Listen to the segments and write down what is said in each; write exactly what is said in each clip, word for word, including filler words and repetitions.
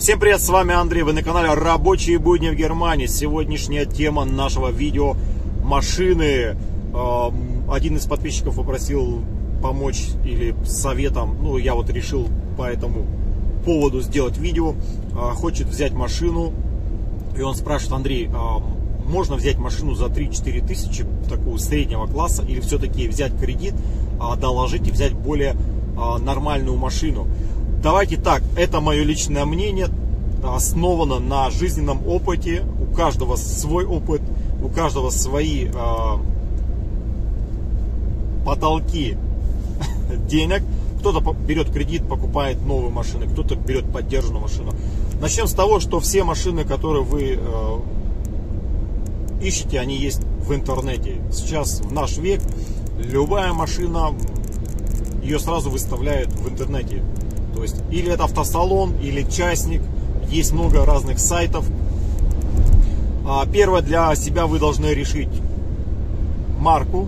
Всем привет, с вами Андрей, вы на канале Рабочие будни в Германии. Сегодняшняя тема нашего видео — машины. Один из подписчиков попросил помочь или советом, ну я вот решил по этому поводу сделать видео. Хочет взять машину, и он спрашивает: Андрей, можно взять машину за три-четыре тысячи, такого среднего класса, или все-таки взять кредит, доложить и взять более нормальную машину? Давайте так, это мое личное мнение, основано на жизненном опыте. У каждого свой опыт, у каждого свои э, потолки денег. Кто-то берет кредит, покупает новые машины, кто-то берет поддержанную машину. Начнем с того, что все машины, которые вы э, ищете, они есть в интернете. Сейчас, в наш век, любая машина, ее сразу выставляют в интернете. То есть, или это автосалон, или частник. Есть много разных сайтов. Первое, для себя вы должны решить марку,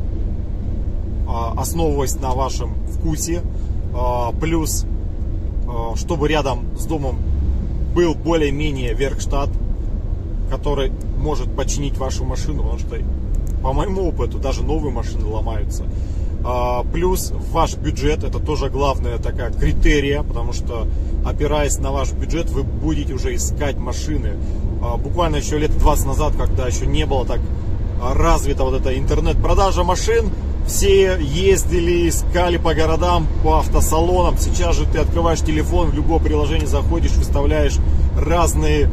основываясь на вашем вкусе. Плюс, чтобы рядом с домом был более-менее веркштат, который может починить вашу машину. Потому что, по моему опыту, даже новые машины ломаются. Плюс ваш бюджет — это тоже главная такая критерия, потому что, опираясь на ваш бюджет, вы будете уже искать машины. Буквально еще лет двадцать назад, когда еще не было так развита вот эта интернет-продажа машин, все ездили, искали по городам, по автосалонам. Сейчас же ты открываешь телефон, в любое приложение заходишь, выставляешь разные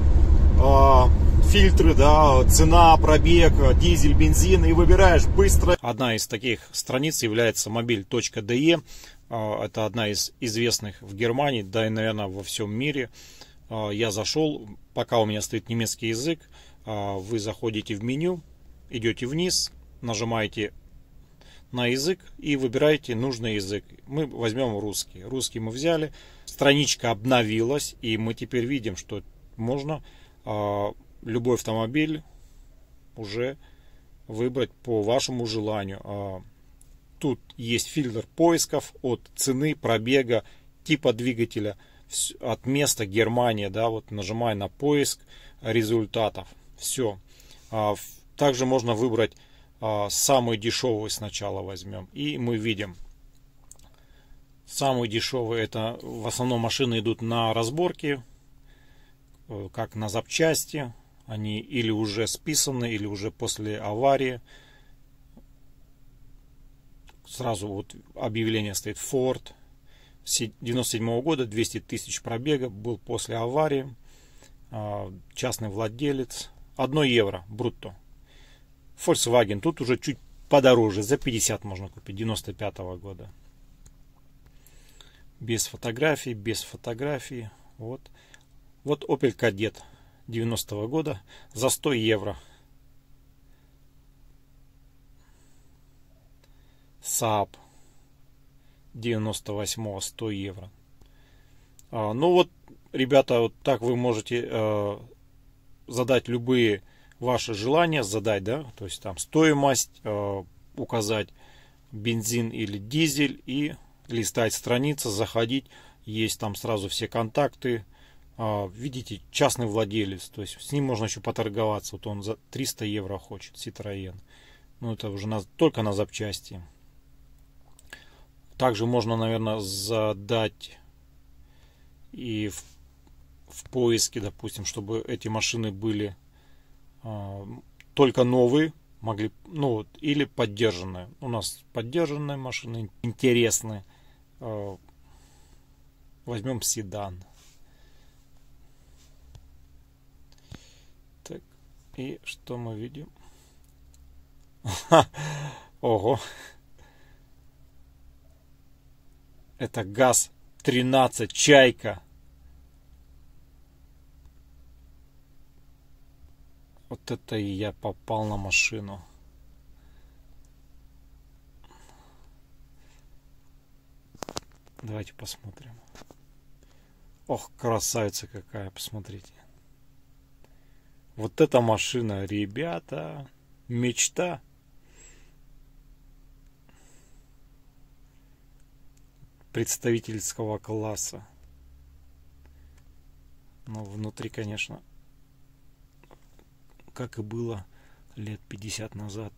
фильтры, да, цена, пробег, дизель, бензин, и выбираешь быстро. Одна из таких страниц является мобиль точка де. Это одна из известных в Германии, да и, наверное, во всем мире. Я зашел, пока у меня стоит немецкий язык, вы заходите в меню, идете вниз, нажимаете на язык и выбираете нужный язык. Мы возьмем русский. Русский мы взяли, страничка обновилась, и мы теперь видим, что можно любой автомобиль уже выбрать по вашему желанию. Тут есть фильтр поисков от цены, пробега, типа двигателя, от места Германия, да, вот нажимая на поиск результатов. Все. Также можно выбрать самый дешевый, сначала возьмем, и мы видим самый дешевый. Это в основном машины идут на разборки, как на запчасти. Они или уже списаны, или уже после аварии. Сразу вот объявление стоит: Ford девяносто седьмого года, двести тысяч пробега, был после аварии, частный владелец, одно евро брутто. Volkswagen тут уже чуть подороже, за пятьдесят можно купить, девяносто пятого года. Без фотографий, без фотографий. Вот. Вот Opel Kadett девяностого года за сто евро. Saab девяносто восьмого, сто евро. А, ну вот, ребята, вот так вы можете э, задать любые ваши желания, задать, да, то есть там стоимость, э, указать бензин или дизель, и листать страницы, заходить, есть там сразу все контакты. Видите, частный владелец, то есть с ним можно еще поторговаться. Вот он за триста евро хочет, Citroën. Ну, это уже на, только на запчасти. Также можно, наверное, задать и в, в поиске, допустим, чтобы эти машины были а, только новые, могли, ну, или поддержанные. У нас поддержанные машины интересные. А, возьмем седан. И что мы видим? Ого! Это ГАЗ тринадцать, Чайка. Вот это и я попал на машину. Давайте посмотрим. Ох, красавица какая, посмотрите. Вот эта машина, ребята, мечта. представительского класса. Но внутри, конечно, как и было лет пятьдесят назад.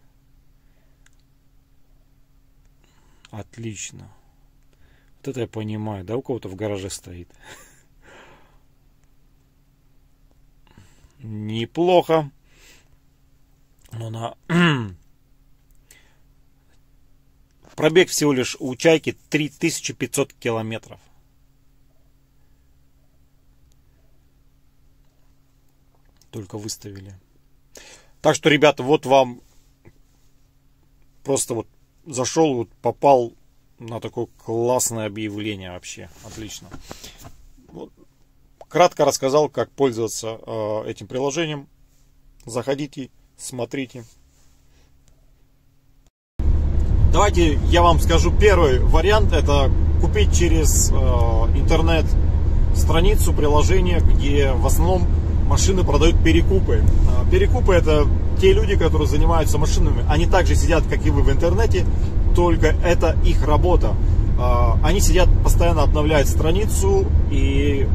Отлично. Вот это я понимаю, да, у кого-то в гараже стоит. Неплохо. Но на... Пробег всего лишь у Чайки три тысячи пятьсот километров. Только выставили. Так что, ребята, вот вам просто вот зашел, вот попал на такое классное объявление вообще. Отлично. Вот, кратко рассказал, как пользоваться э, этим приложением. Заходите, смотрите. Давайте я вам скажу первый вариант. Это купить через э, интернет страницу приложения, где в основном машины продают перекупы. Перекупы — это те люди, которые занимаются машинами. Они также сидят, как и вы, в интернете, только это их работа. Они сидят, постоянно обновляют страницу, и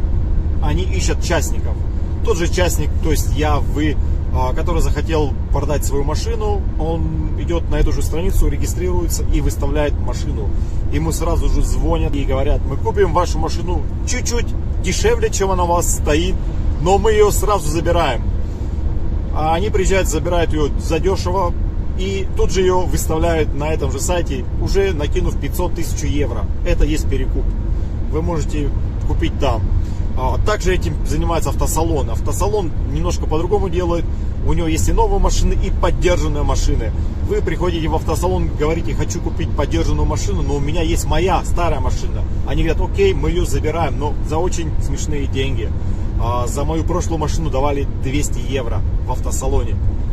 они ищут частников. Тот же частник, то есть я, вы, который захотел продать свою машину, он идет на эту же страницу, регистрируется и выставляет машину. Ему сразу же звонят и говорят: мы купим вашу машину чуть-чуть дешевле, чем она у вас стоит, но мы ее сразу забираем. А они приезжают, забирают ее задешево и тут же ее выставляют на этом же сайте, уже накинув пятьсот тысяч евро. Это есть перекуп. Вы можете купить там. Также этим занимается автосалон. Автосалон немножко по-другому делает. У него есть и новые машины, и поддержанные машины. Вы приходите в автосалон, говорите: хочу купить поддержанную машину, но у меня есть моя старая машина. Они говорят: окей, мы ее забираем, но за очень смешные деньги. За мою прошлую машину давали двести евро в автосалоне.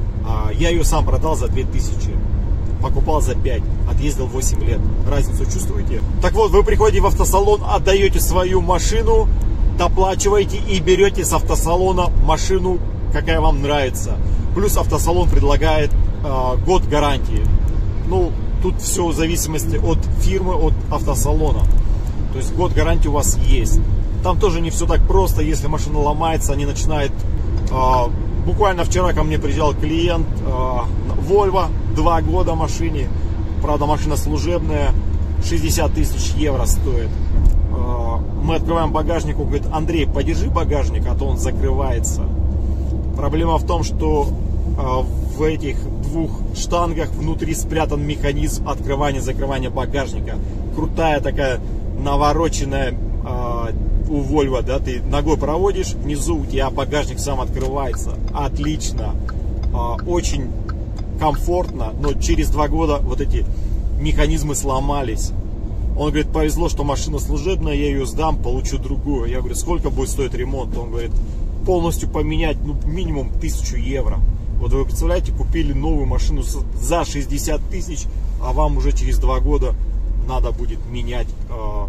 Я ее сам продал за две тысячи. Покупал за пять. Отъездил восемь лет. Разницу чувствуете? Так вот, вы приходите в автосалон, отдаете свою машину, доплачиваете и берете с автосалона машину, какая вам нравится. Плюс автосалон предлагает э, год гарантии. Ну, тут все в зависимости от фирмы, от автосалона. То есть год гарантии у вас есть. Там тоже не все так просто. Если машина ломается, они начинают... Э, буквально вчера ко мне приезжал клиент, э, Volvo, два года машине. Правда, машина служебная, шестьдесят тысяч евро стоит. Э, мы открываем багажник, он говорит: Андрей, подержи багажник, а то он закрывается. Проблема в том, что э, в этих двух штангах внутри спрятан механизм открывания-закрывания багажника. Крутая такая навороченная э, у Volvo, да, ты ногой проводишь, внизу у тебя багажник сам открывается. Отлично, э, очень комфортно, но через два года вот эти механизмы сломались. Он говорит: повезло, что машина служебная, я ее сдам, получу другую. Я говорю: сколько будет стоить ремонт? Он говорит: полностью поменять, ну, минимум тысячу евро. Вот вы представляете, купили новую машину за шестьдесят тысяч, а вам уже через два года надо будет менять э,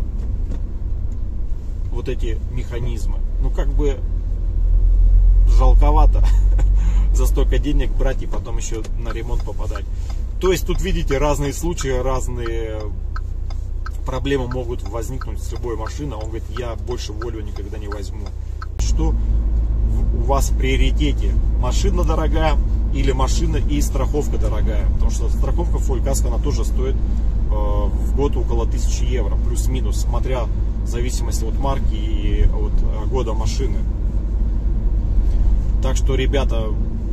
вот эти механизмы. Ну, как бы жалковато за столько денег брать и потом еще на ремонт попадать. То есть тут, видите, разные случаи, разные проблемы могут возникнуть с любой машиной. Он говорит: я больше Volvo никогда не возьму. Что у вас в приоритете? Машина дорогая или машина и страховка дорогая? Потому что страховка Full Kasko, она тоже стоит э, в год около тысячи евро, плюс-минус, смотря в зависимости от марки и от э, года машины. Так что, ребята,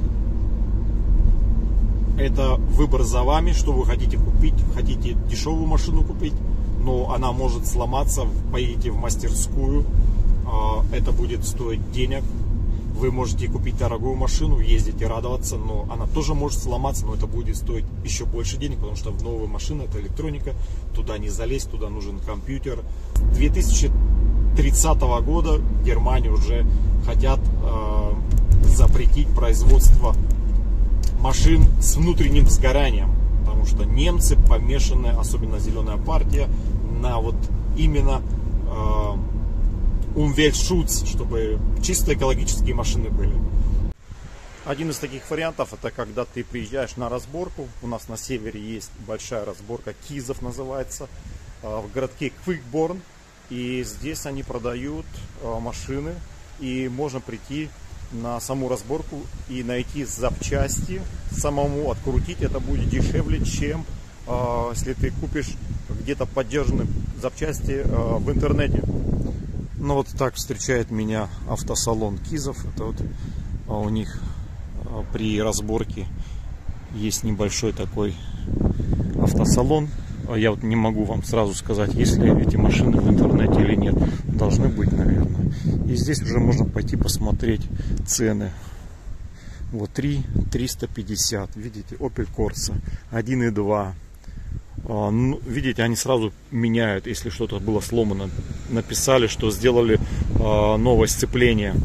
это выбор за вами, что вы хотите купить. Хотите дешевую машину купить, но она может сломаться, поедете в мастерскую, э, это будет стоить денег. Вы можете купить дорогую машину, ездить и радоваться, но она тоже может сломаться, но это будет стоить еще больше денег, потому что в новые машины это электроника, туда не залезть, туда нужен компьютер. С две тысячи тридцатого года в Германии уже хотят э, запретить производство машин с внутренним сгоранием, потому что немцы помешаны, особенно зеленая партия, на вот именно э, Umweltschutz, чтобы чисто экологические машины были. Один из таких вариантов — это когда ты приезжаешь на разборку. У нас на севере есть большая разборка, Кизов называется, в городке Quickborn. И здесь они продают машины и можно прийти на саму разборку и найти запчасти самому, открутить. Это будет дешевле, чем э, если ты купишь где-то поддержанные запчасти э, в интернете. Ну вот так встречает меня автосалон Кизов. Это вот а у них а, при разборке есть небольшой такой автосалон. Я вот не могу вам сразу сказать, есть ли эти машины в интернете или нет. Должны быть, наверное. И здесь уже можно пойти посмотреть цены. Вот три триста пятьдесят. Видите, Opel Corsa один и два. А, ну, видите, они сразу меняют, если что-то было сломано. Написали, что сделали а, новое сцепление.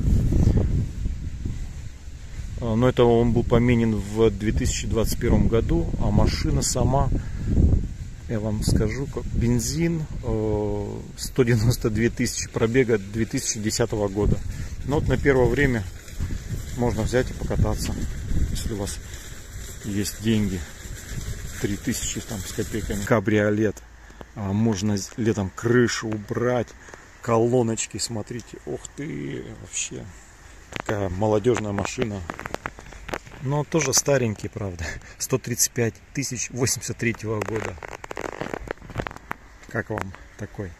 А, но это он был поменен в две тысячи двадцать первом году. А машина сама, я вам скажу, как бензин, а, сто девяносто две тысячи пробега две тысячи десятого года. Но вот на первое время можно взять и покататься, если у вас есть деньги. три тысячи там с копейками. Кабриолет. А, можно летом крышу убрать. Колоночки, смотрите. Ух ты, вообще. Такая молодежная машина. Но тоже старенький, правда. сто тридцать пять тысяч восемьдесят третьего года. Как вам такой?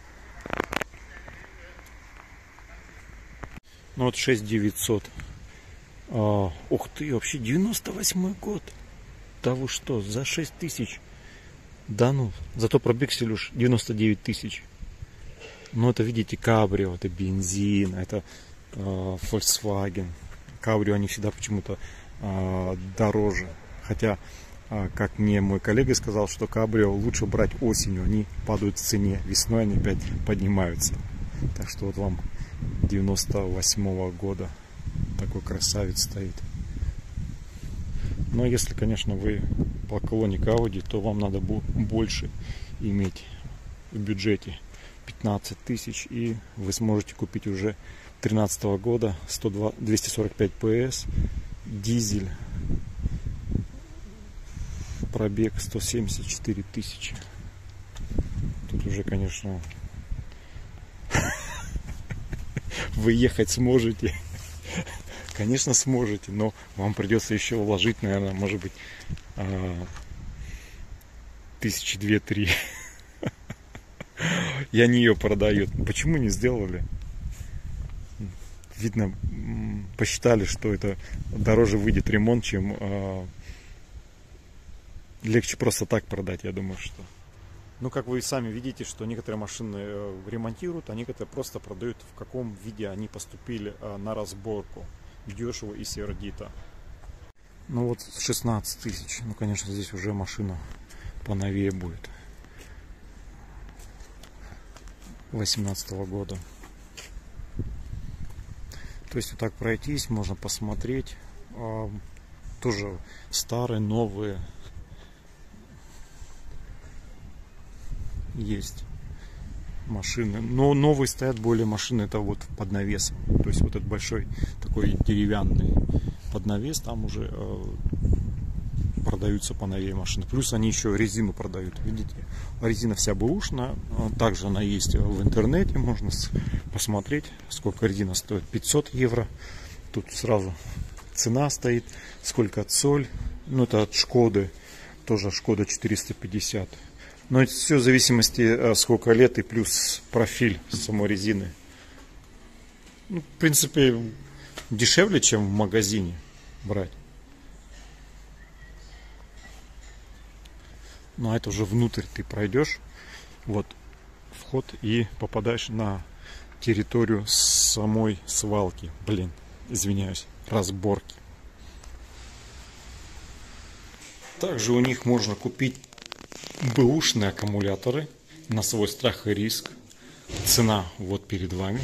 Ну вот шесть девятьсот. А, ух ты, вообще девяносто восьмой год. Да вы что, за шесть тысяч? Да ну, зато пробег всего лишь девяносто девять тысяч. Ну это, видите, кабрио, это бензин, это э, Volkswagen. Кабрио они всегда почему-то э, дороже. Хотя, э, как мне мой коллега сказал, что кабрио лучше брать осенью, они падают в цене. Весной они опять поднимаются. Так что вот вам девяносто восьмого года такой красавец стоит. Но если, конечно, вы поклонник Audi, то вам надо больше иметь в бюджете пятнадцать тысяч, и вы сможете купить уже тринадцатого года двести сорок пять пэ эс, дизель, пробег сто семьдесят четыре тысячи. Тут уже, конечно, вы ехать сможете. Конечно, сможете, но вам придется еще вложить, наверное, может быть, тысячи две-три. И они ее продают. Почему не сделали? Видно, посчитали, что это дороже выйдет ремонт, чем легче просто так продать, я думаю, что. Ну, как вы и сами видите, что некоторые машины ремонтируют, а некоторые просто продают, в каком виде они поступили на разборку. Дешево и сердито. Ну вот шестнадцать тысяч. Ну, конечно, здесь уже машина поновее будет. восемнадцатого года. То есть вот так пройтись, можно посмотреть. А, тоже старые, новые есть машины. Но новые стоят более машины, это вот под навесом. То есть вот этот большой такой деревянный под навес, там уже э, продаются поновее машины. Плюс они еще резину продают. Видите, резина вся бэушная. Также она есть в интернете. Можно посмотреть, сколько резина стоит. пятьсот евро. Тут сразу цена стоит. Сколько соль. Ну это от Шкоды. Тоже Шкода четыреста пятьдесят. Но это все в зависимости, сколько лет и плюс профиль самой резины. Ну, в принципе, дешевле, чем в магазине брать. Ну, а это уже внутрь ты пройдешь. Вот вход и попадаешь на территорию самой свалки. Блин, извиняюсь, разборки. Также у них можно купить бэушные аккумуляторы на свой страх и риск. Цена вот перед вами.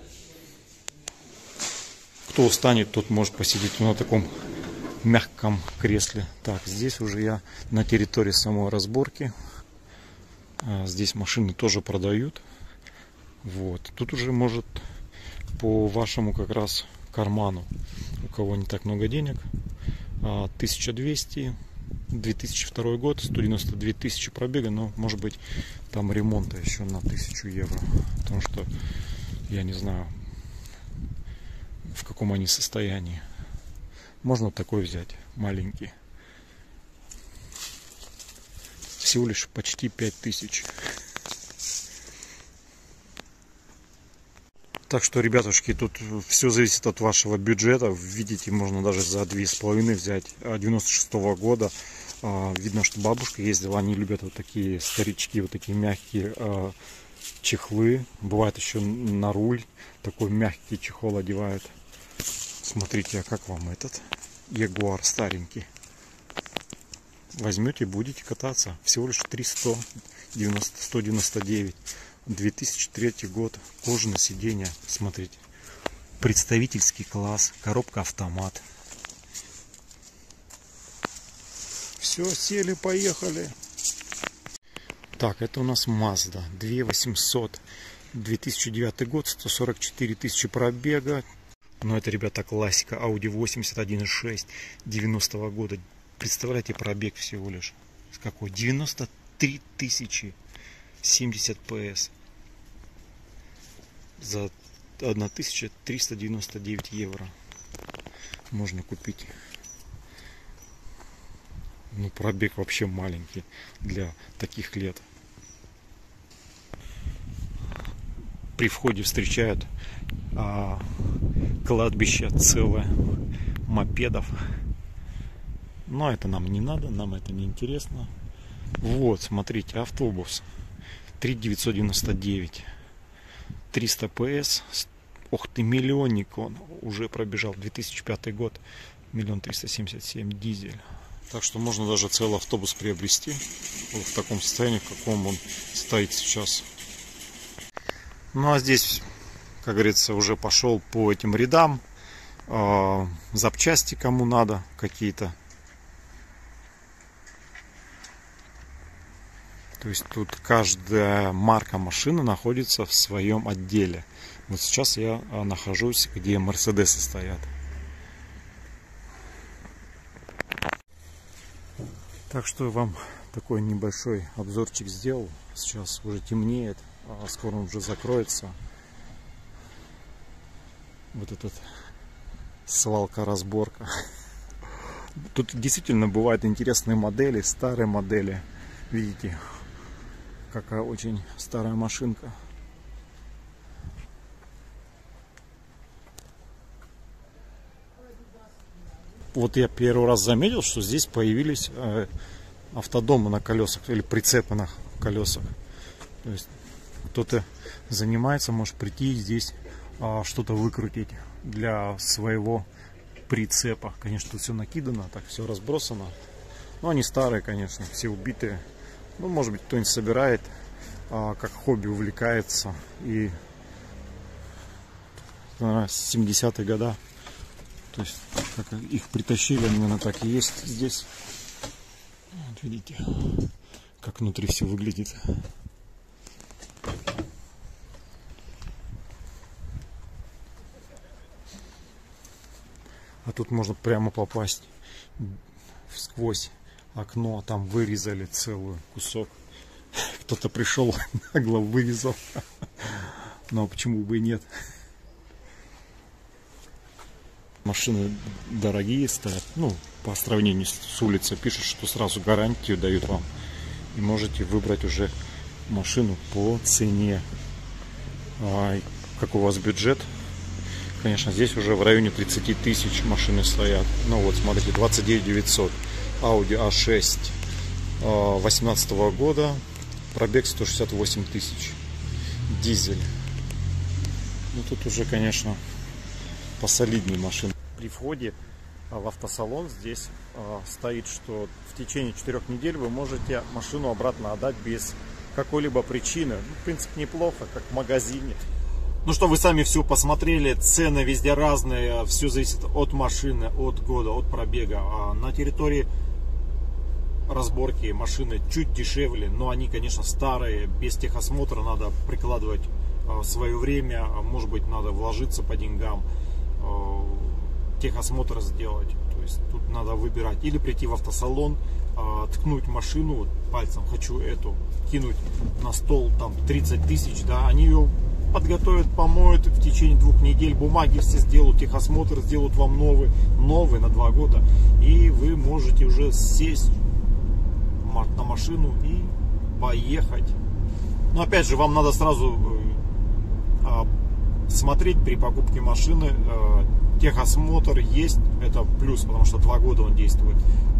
Кто устанет, тот может посидеть на таком мягком кресле. Так, здесь уже я на территории самой разборки. Здесь машины тоже продают. Вот. Тут уже может по вашему как раз карману, у кого не так много денег, тысяча двести, две тысячи второй год, сто девяносто две тысячи пробега, но может быть там ремонта еще на тысячу евро, потому что я не знаю, в каком они состоянии. Можно вот такой взять, маленький. Всего лишь почти пять тысяч. Так что, ребятушки, тут все зависит от вашего бюджета. Видите, можно даже за две с половиной взять. девяносто шестого года. Видно, что бабушка ездила. Они любят вот такие старички, вот такие мягкие чехлы. Бывает еще на руль такой мягкий чехол одевают. Смотрите, а как вам этот Ягуар старенький? Возьмете, будете кататься. Всего лишь триста девяносто, сто девяносто девять. две тысячи третий год. Кожаное сиденье. Смотрите. Представительский класс. Коробка автомат. Все, сели, поехали. Так, это у нас Mazda две тысячи восемьсот. две тысячи девятый год. сто сорок четыре тысячи пробега. Но это, ребята, классика. Audi восемьдесят один и шесть девяностого года. Представляете, пробег всего лишь. С какой? девяносто три тысячи. семьдесят пс. За тысяча триста девяносто девять евро. Можно купить. Ну, пробег вообще маленький для таких лет. При входе встречают а, кладбище целое мопедов. Но это нам не надо, нам это не интересно. Вот, смотрите, автобус три тысячи девятьсот девяносто девять. триста пс. Ох ты, миллионник он уже пробежал. две тысячи пятый год. миллион триста семьдесят семь дизель. Так что можно даже целый автобус приобрести. Вот в таком состоянии, в каком он стоит сейчас. Ну а здесь, как говорится, уже пошел по этим рядам. Э, запчасти кому надо какие-то. То есть тут каждая марка машины находится в своем отделе. Вот сейчас я нахожусь, где Мерседесы стоят. Так что вам такой небольшой обзорчик сделал. Сейчас уже темнеет, а скоро он уже закроется. Вот этот свалка-разборка. Тут действительно бывают интересные модели, старые модели. Видите, какая очень старая машинка. Вот я первый раз заметил, что здесь появились э, автодомы на колесах или прицепы на колесах. То есть кто-то занимается, может прийти здесь э, что-то выкрутить для своего прицепа. Конечно, тут все накидано, так все разбросано. Но они старые, конечно, все убитые. Ну, может быть, кто-нибудь собирает, э, как хобби увлекается. И наверное, семидесятые годы. То есть, как их притащили, они, наверное, так и есть здесь. Вот видите, как внутри все выглядит. А тут можно прямо попасть сквозь окно. Там вырезали целый кусок. Кто-то пришел, нагло вырезал. Но почему бы и нет? Машины дорогие стоят, ну, по сравнению с улицей. Пишут, что сразу гарантию дают вам. И можете выбрать уже машину по цене. А какой у вас бюджет? Конечно, здесь уже в районе тридцати тысяч машины стоят. Ну вот, смотрите, двадцать девять девятьсот. Audi а шесть восемнадцатого года. Пробег сто шестьдесят восемь тысяч. Дизель. Ну тут уже, конечно, посолиднее машины. При входе в автосалон здесь э, стоит, что в течение четырех недель вы можете машину обратно отдать без какой-либо причины. Ну, в принципе, неплохо, как в магазине. Ну что, вы сами все посмотрели, цены везде разные, все зависит от машины, от года, от пробега. А на территории разборки машины чуть дешевле, но они, конечно, старые, без техосмотра надо прикладывать э, свое время, может быть, надо вложиться по деньгам. Техосмотр сделать. То есть тут надо выбирать. Или прийти в автосалон, э, ткнуть машину вот, пальцем, хочу эту, кинуть на стол там тридцать тысяч, да, они ее подготовят, помоют в течение двух недель, бумаги все сделают, техосмотр сделают вам новый, новый на два года. И вы можете уже сесть на машину и поехать. Но опять же, вам надо сразу смотреть при покупке машины. Техосмотр есть, это плюс, потому что два года он действует.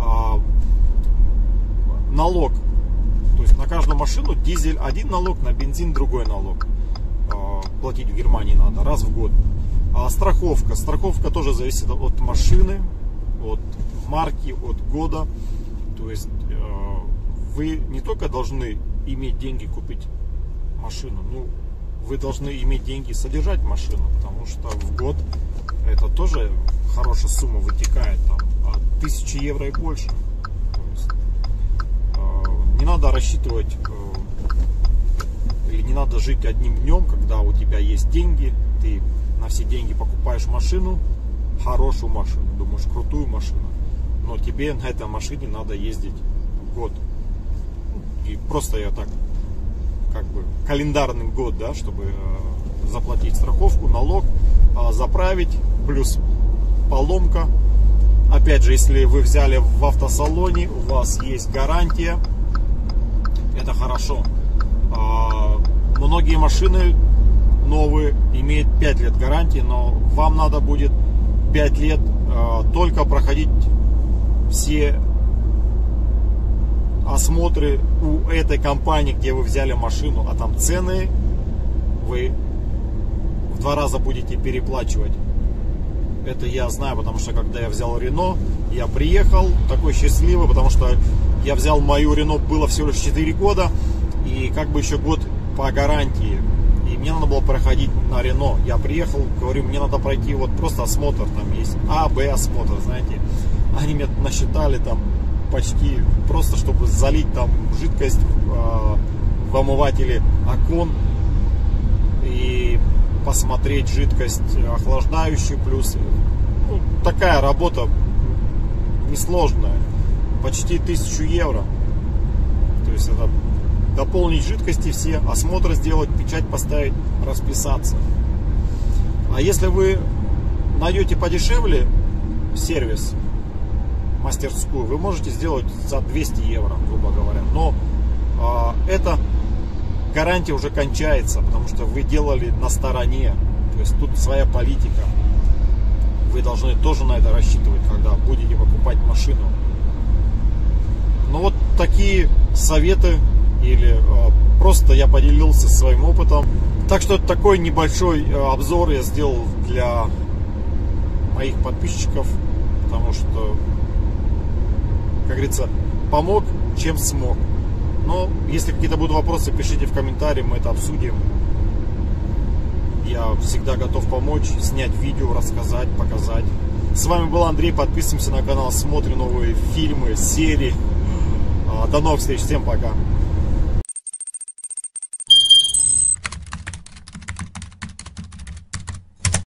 Налог. То есть на каждую машину дизель один налог, на бензин другой налог. Платить в Германии надо раз в год. А страховка. Страховка тоже зависит от машины, от марки, от года. То есть вы не только должны иметь деньги купить машину, ну, вы должны иметь деньги содержать машину, потому что в год это тоже хорошая сумма вытекает, там, от тысячи евро и больше. То есть, э, не надо рассчитывать э, или не надо жить одним днем, когда у тебя есть деньги, ты на все деньги покупаешь машину, хорошую машину, думаешь, крутую машину, но тебе на этой машине надо ездить год. И просто я так, как бы, календарный год, да, чтобы э, заплатить страховку, налог, э, заправить, плюс поломка. Опять же, если вы взяли в автосалоне, у вас есть гарантия, это хорошо. Э, многие машины новые имеют пять лет гарантии, но вам надо будет пять лет э, только проходить все осмотры у этой компании, где вы взяли машину, а там цены вы в два раза будете переплачивать. Это я знаю, потому что когда я взял Рено, я приехал такой счастливый, потому что я взял мою Рено, было всего лишь четыре года, и как бы еще год по гарантии. И мне надо было проходить на Рено. Я приехал, говорю, мне надо пройти вот просто осмотр, там есть А, Б осмотр, знаете. Они мне насчитали там почти просто, чтобы залить там жидкость э, в омывателе окон и посмотреть жидкость охлаждающую, плюс ну, такая работа несложная, почти тысячу евро. То есть это дополнить жидкости все, осмотр сделать, печать поставить, расписаться. А если вы найдете подешевле сервис, мастерскую, вы можете сделать за двести евро, грубо говоря. Но э, эта гарантия уже кончается, потому что вы делали на стороне. То есть тут своя политика. Вы должны тоже на это рассчитывать, когда будете покупать машину. Ну вот такие советы, или э, просто я поделился своим опытом. Так что такой небольшой э, обзор я сделал для моих подписчиков, потому что, как говорится, помог, чем смог. Но если какие-то будут вопросы, пишите в комментарии, мы это обсудим. Я всегда готов помочь, снять видео, рассказать, показать. С вами был Андрей, подписываемся на канал, смотрим новые фильмы, серии. До новых встреч, всем пока.